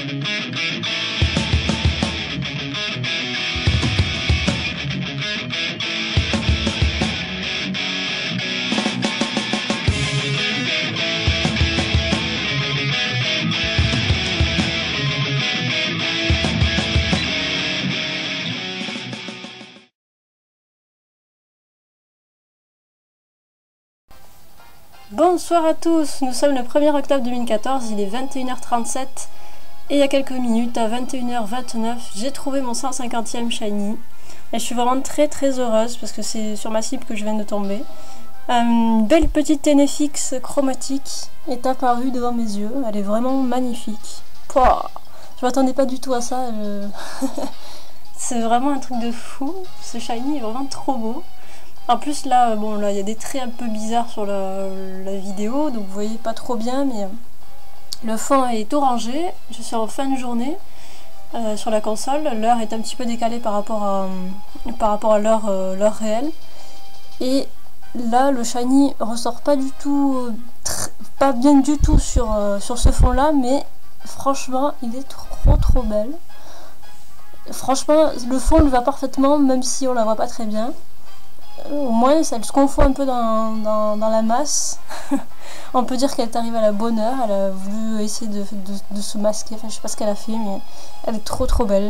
Bonsoir à tous, nous sommes le 1er octobre 2014, il est 21h37 et il y a quelques minutes, à 21h29, j'ai trouvé mon 150e shiny. Et je suis vraiment très heureuse parce que c'est sur ma cible que je viens de tomber. Une belle petite Ténéfix chromatique est apparue devant mes yeux, elle est vraiment magnifique. Pouah, je m'attendais pas du tout à ça, c'est vraiment un truc de fou, ce shiny est vraiment trop beau. En plus là, bon là il y a des traits un peu bizarres sur la vidéo, donc vous voyez pas trop bien, mais le fond est orangé, je suis en fin de journée sur la console, l'heure est un petit peu décalée par rapport à l'heure réelle, et là le shiny ressort pas du tout, pas bien du tout sur ce fond là, mais franchement il est trop belle. Franchement le fond lui va parfaitement, même si on la voit pas très bien. Au moins elle se confond un peu dans la masse. On peut dire qu'elle est arrivée à la bonne heure, elle a voulu essayer de se masquer, enfin je sais pas ce qu'elle a fait, mais elle est trop belle.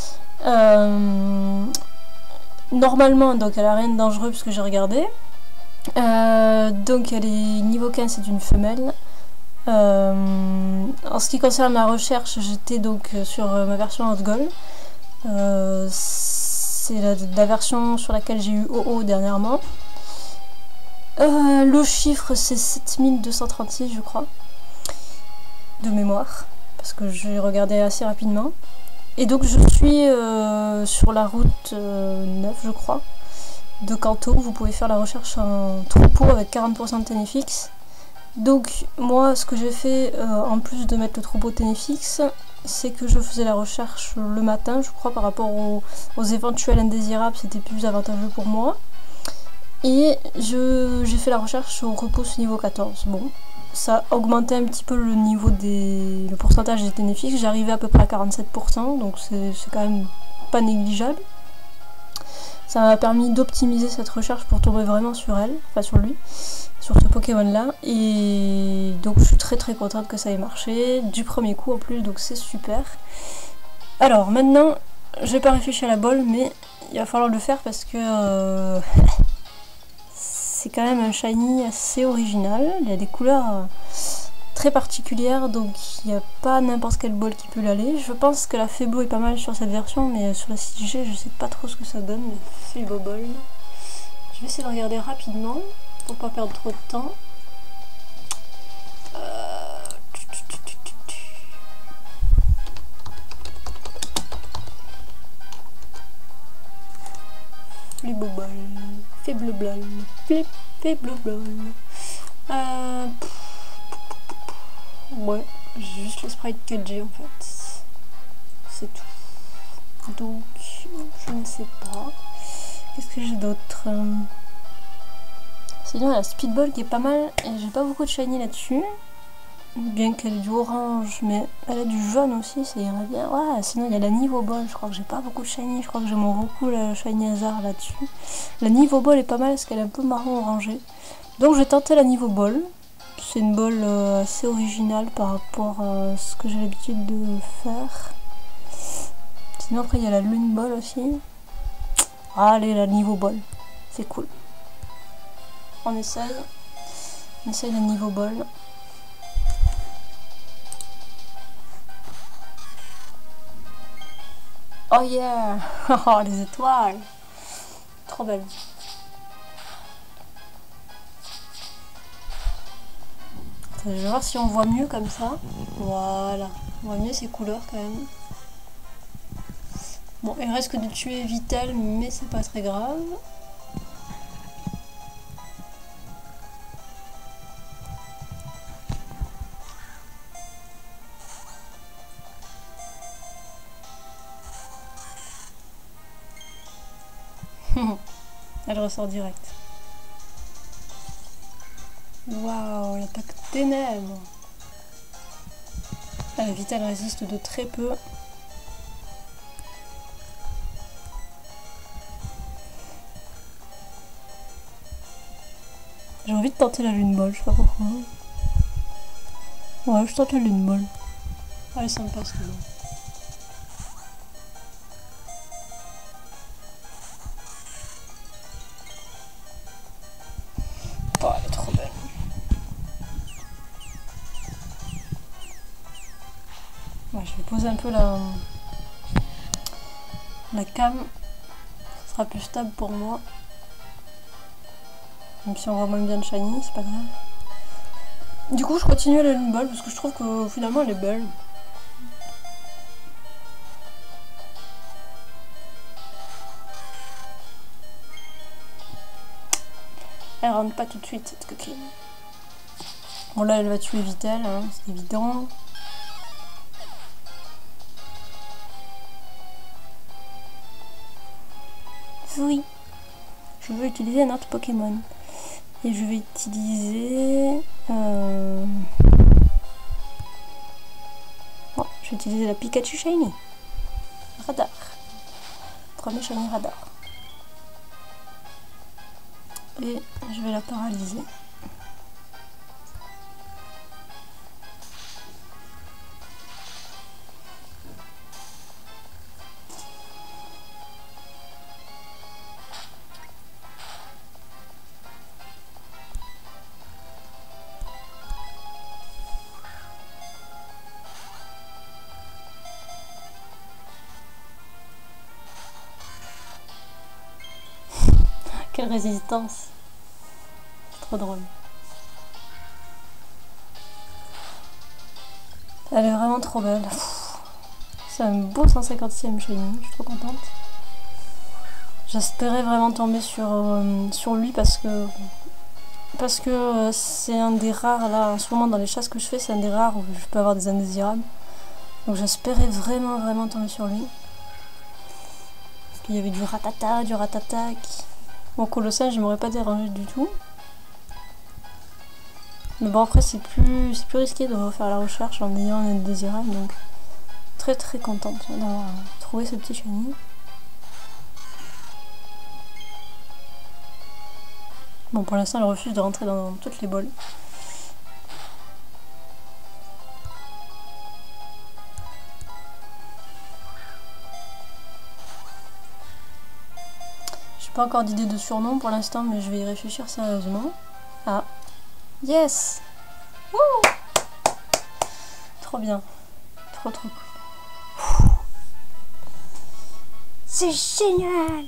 Normalement donc elle a rien de dangereux puisque j'ai regardé. Donc elle est niveau 15, c'est une femelle. En ce qui concerne ma recherche, j'étais donc sur ma version Hot Gold. C'est la version sur laquelle j'ai eu OO dernièrement. Le chiffre c'est 7236 je crois, de mémoire, parce que j'ai regardé assez rapidement. Et donc je suis sur la route 9 je crois, de Kanto. Vous pouvez faire la recherche en troupeau avec 40% de Ténéfix. Donc moi ce que j'ai fait, en plus de mettre le troupeau Ténéfix, c'est que je faisais la recherche le matin, je crois, par rapport aux éventuels indésirables, c'était plus avantageux pour moi. Et j'ai fait la recherche au repos niveau 14. Bon, ça augmentait un petit peu le niveau le pourcentage des Ténéfix, j'arrivais à peu près à 47%, donc c'est quand même pas négligeable. Ça m'a permis d'optimiser cette recherche pour tomber vraiment sur elle, enfin sur lui, sur ce Pokémon là, et donc je suis très contente que ça ait marché, du premier coup en plus, donc c'est super. Alors maintenant, j'ai pas réfléchi à la bolle, mais il va falloir le faire parce que c'est quand même un shiny assez original, il y a des couleurs très particulières, donc il n'y a pas n'importe quel bol qui peut l'aller. Je pense que la Febo est pas mal sur cette version, mais sur la 6G je sais pas trop ce que ça donne, le Febo Ball. Je vais essayer de regarder rapidement pour pas perdre trop de temps. Febo Ball, Faible Ball, Faible Ball. Ouais, j'ai juste le sprite 4G en fait. C'est tout. Donc, je ne sais pas. Qu'est-ce que j'ai d'autre? Sinon, il y a la Speedball qui est pas mal. Et j'ai pas beaucoup de shiny là-dessus. Bien qu'elle ait du orange, mais elle a du jaune aussi, ça irait bien. Ouais, sinon il y a la Niveau Ball. Je crois que j'ai pas beaucoup de shiny. Je crois que j'aime beaucoup le shiny hasard là-dessus. La Niveau Ball est pas mal parce qu'elle est un peu marron orangé. Donc, j'ai tenté la Niveau Ball. C'est une bolle assez originale par rapport à ce que j'ai l'habitude de faire. Sinon après il y a la Lune Ball aussi. Allez, la Niveau Ball, c'est cool. On essaye la Niveau Ball. Oh yeah. Oh les étoiles, trop belle. Je vais voir si on voit mieux comme ça. Voilà, on voit mieux ces couleurs quand même. Bon, il reste que de tuer Vital, mais c'est pas très grave. Elle ressort direct. Waouh, l'attaque ténèbres. La vitale résiste de très peu. J'ai envie de tenter la lune molle, je sais pas pourquoi. Ouais, je tente la lune molle. Elle est sympa ce bon. Oh, elle est trop belle. Ouais, je vais poser un peu la cam. Ce sera plus stable pour moi. Même si on voit moins bien de shiny, c'est pas grave. Du coup, je continue à la lune molle parce que je trouve que finalement elle est belle. Elle rentre pas tout de suite cette coquine. Bon là elle va tuer Vitel, hein, c'est évident. Oui. Je veux utiliser un autre Pokémon. Et je vais utiliser... Bon, je vais utiliser la Pikachu Shiny. Radar. Premier Shiny Radar. Et je vais la paralyser. Quelle résistance. Trop drôle. Elle est vraiment trop belle. C'est un beau 150e shiny, je suis trop contente. J'espérais vraiment tomber sur lui parce que c'est un des rares, là en ce moment dans les chasses que je fais, c'est un des rares où je peux avoir des indésirables. Donc j'espérais vraiment tomber sur lui. Parce qu'il y avait du ratata, du ratatac. Bon, colossal, je m'aurais pas dérangé du tout. Mais bon, après c'est plus risqué de refaire la recherche en ayant un indésirable, donc très contente d'avoir trouvé ce petit shiny. Bon, pour l'instant elle refuse de rentrer dans toutes les bols. J'ai pas encore d'idée de surnom pour l'instant, mais je vais y réfléchir sérieusement. Ah, yes! Wouh! Trop bien, trop cool. C'est génial!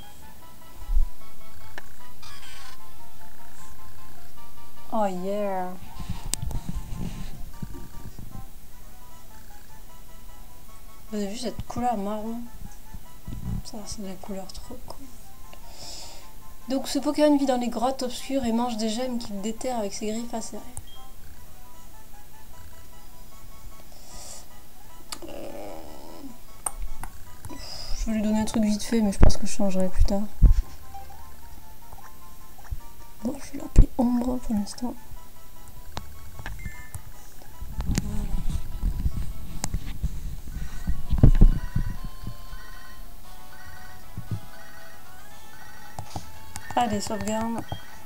Oh yeah! Vous avez vu cette couleur marron? Ça, c'est de la couleur trop cool. Donc ce Pokémon vit dans les grottes obscures et mange des gemmes qu'il déterre avec ses griffes acérées. Je vais lui donner un truc vite fait, mais je pense que je changerai plus tard. Bon, je vais l'appeler Ombre pour l'instant. Allez, sauvegarde.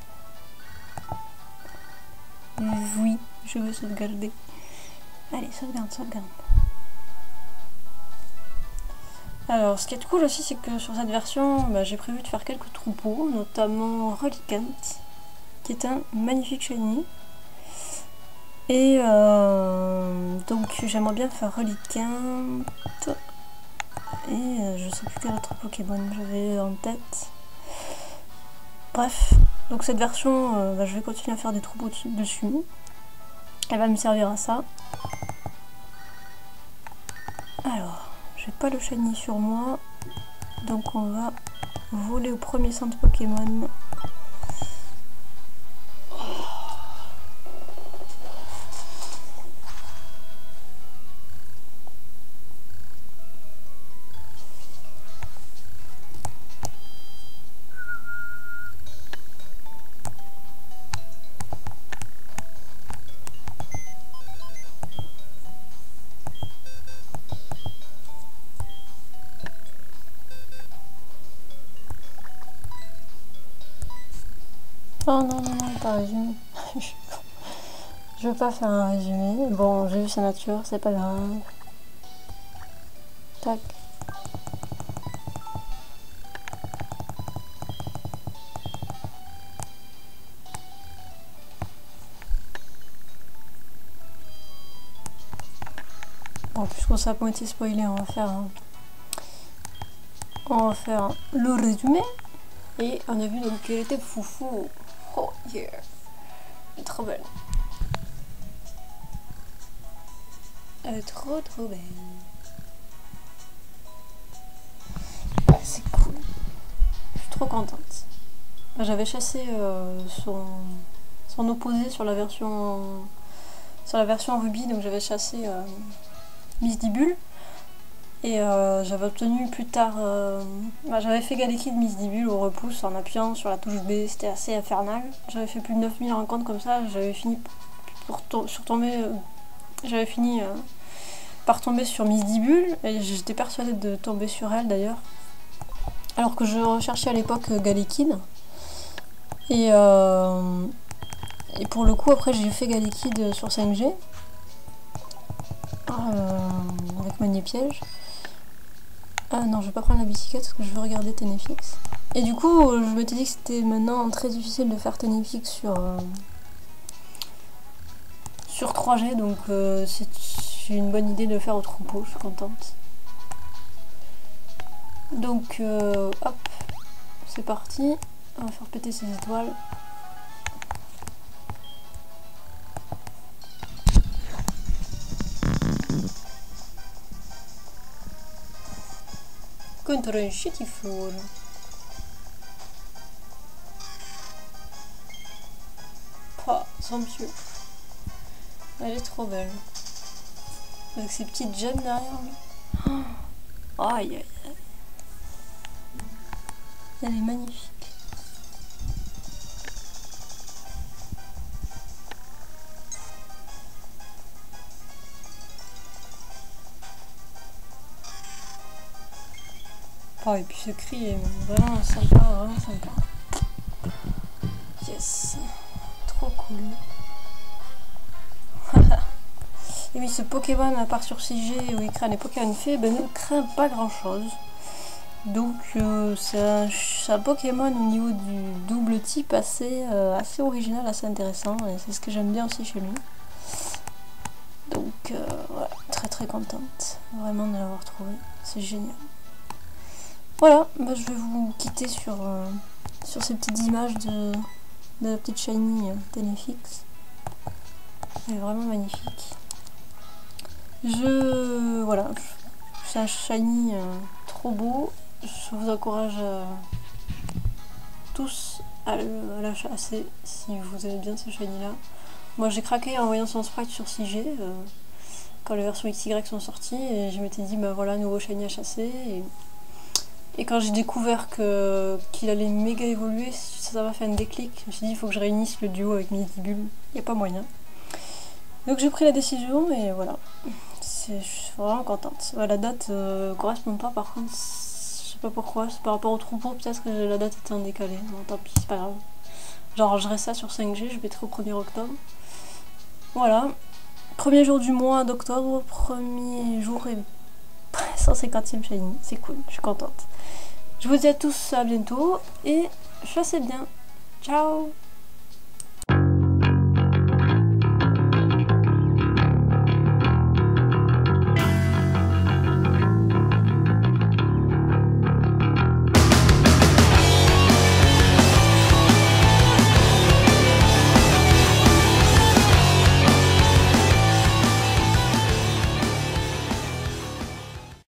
Oui, je veux sauvegarder. Allez, sauvegarde. Alors, ce qui est cool aussi, c'est que sur cette version, j'ai prévu de faire quelques troupeaux, notamment Relicanth, qui est un magnifique shiny. Et donc, j'aimerais bien faire Relicanth. Et je sais plus quel autre Pokémon j'avais en tête. Bref, donc cette version, je vais continuer à faire des troupeaux dessus. Elle va me servir à ça. Alors, j'ai pas le shiny sur moi, donc on va voler au premier centre Pokémon. Oh non, non, non, pas résumé. Je veux pas faire un résumé. Bon, j'ai vu sa nature, c'est pas grave. Tac. Bon, puisqu'on s'est pas été spoilé, on va faire le résumé. Et on a vu donc qu'elle était foufou. Oh yeah. Elle est trop belle. Elle est trop belle. Ouais, c'est cool. Je suis trop contente. J'avais chassé son opposé sur la version Ruby, donc j'avais chassé Miss Dibule. Et j'avais obtenu plus tard... j'avais fait Galekid Miss Dibule au repousse en appuyant sur la touche B, c'était assez infernal. J'avais fait plus de 9000 rencontres comme ça, j'avais fini par tomber sur Miss Dibule, et j'étais persuadée de tomber sur elle d'ailleurs. Alors que je recherchais à l'époque Galekid. Et pour le coup, après j'ai fait Galekid sur 5G. Avec Magnépiège. Ah non, je vais pas prendre la bicyclette parce que je veux regarder Ténéfix. Et du coup, je m'étais dit que c'était maintenant très difficile de faire Ténéfix sur 3G, donc c'est une bonne idée de le faire au troupeau, je suis contente. Donc, hop, c'est parti. On va faire péter ces étoiles. Contre un chétifour. Oh, somptueux. Elle est trop belle. Avec ses petites gemmes derrière lui. Oh, aïe aïe aïe. Elle est magnifique. Oh, et puis ce cri est vraiment sympa, vraiment sympa. Yes. Trop cool. Et oui, ce Pokémon, à part sur 6G où il craint les Pokémon faits, ben, ne craint pas grand chose. Donc c'est un Pokémon au niveau du double type assez original, assez intéressant. Et c'est ce que j'aime bien aussi chez lui. Donc ouais, très très contente vraiment de l'avoir trouvé. C'est génial. Voilà, bah, je vais vous quitter sur ces petites images de la petite shiny Ténéfix. Elle est vraiment magnifique. Voilà, c'est un shiny trop beau. Je vous encourage tous à la chasser si vous aimez bien ce shiny là. Moi j'ai craqué en voyant son sprite sur 6G quand les versions XY sont sorties et je m'étais dit bah voilà, nouveau shiny à chasser. Et quand j'ai découvert qu'il allait méga évoluer, ça m'a fait un déclic. Je me suis dit il faut que je réunisse le duo avec Miss Dibule, il n'y a pas moyen. Donc j'ai pris la décision et voilà. Je suis vraiment contente. La date correspond pas par contre, je sais pas pourquoi, c'est par rapport au troupeau, peut-être que la date était en décalé. Bon tant pis, c'est pas grave. J'arrangerai ça sur 5G, je mettrai au 1er octobre. Voilà. Premier jour du mois d'octobre, premier jour et 150e shiny, c'est cool, je suis contente. Je vous dis à tous à bientôt et chassez bien. Ciao!